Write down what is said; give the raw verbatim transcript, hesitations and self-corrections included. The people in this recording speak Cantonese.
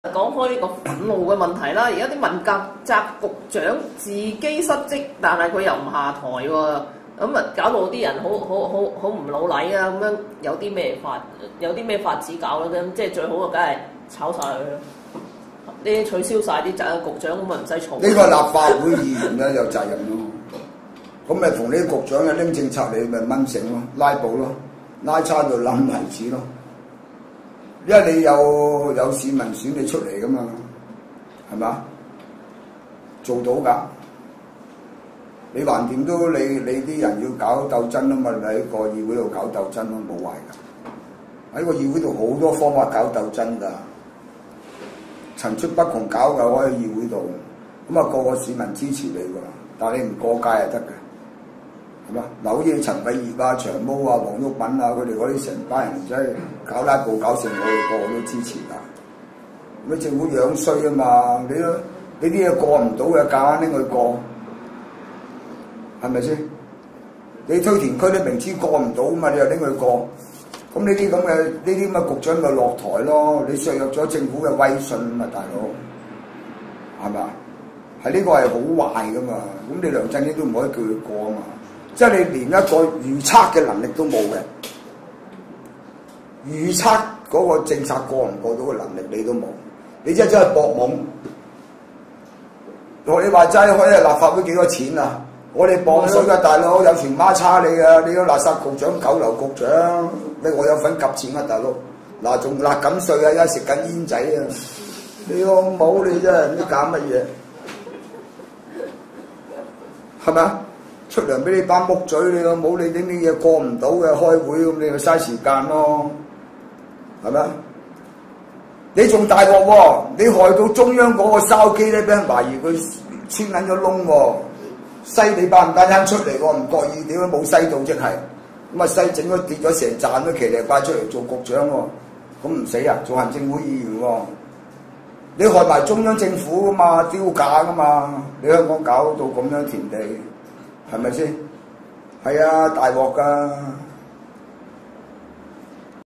講開呢個憤怒嘅問題啦，而家啲問責責局長自己失職，但係佢又唔下台喎，咁啊搞到啲人好好好好唔老禮啊！咁樣有啲咩法有啲咩法子搞咧？即係最好啊，梗係炒晒佢咯！你取消晒啲責任局長，咁咪唔使嘈。 呢個立法會議員咧有責任咯，咁咪同呢啲局長嘅拎政策你咪掹繩咯，拉布咯，拉差到冧為止咯。因為你有有市民選你出嚟噶嘛，係嘛？做到㗎，你橫掂都你你啲人要搞鬥爭啊嘛，你喺個議會度搞鬥爭咯，冇壞㗎。喺個議會度好多方法搞鬥爭㗎，層出不窮搞㗎，喺議會度，咁啊個個市民支持你㗎，但係你唔過界就得㗎。係嘛？嗱，好似陳偉業啊、長毛啊、黃毓民啊，佢哋嗰啲成班人真係搞拉布搞成，我哋個個都支持㗎。咁政府樣衰啊嘛！你都你啲嘢過唔到嘅，夾硬拎佢過，係咪先？你推田區你明知過唔到啊嘛，你又拎佢過，咁呢啲咁嘅呢啲咁嘅局長咪落台咯？你削弱咗政府嘅威信啊嘛，大佬，係嘛？係呢個係好壞㗎嘛！咁你梁振英都唔可以叫佢過啊嘛！即係你連一個預測嘅能力都冇嘅，預測嗰個政策過唔過到嘅能力你都冇，你真係真係搏懵。學你話齋開日立法會幾多錢啊？我哋磅水㗎大佬，有船孖叉你啊！你個垃圾局長、九流局長，你我有份夾錢啊大佬。嗱仲辣緊稅啊，而家食緊煙仔啊！你個冇你真係唔知搞乜嘢，係咪啊？出糧俾你班木嘴，你個冇你啲啲嘢過唔到嘅開會，咁你咪嘥時間咯，係咪？你仲大鑊喎！你害到中央嗰個筲箕咧，俾人懷疑佢穿緊咗窿喎，西你班唔單單出嚟喎，唔覺意點解冇西到即係，咁啊西整咗跌咗成站都騎呢塊出嚟做局長喎，咁唔死啊？做行政會議員喎，你害埋中央政府噶嘛，丟架噶嘛，你香港搞到咁樣田地。係咪先？係啊，大鑊㗎！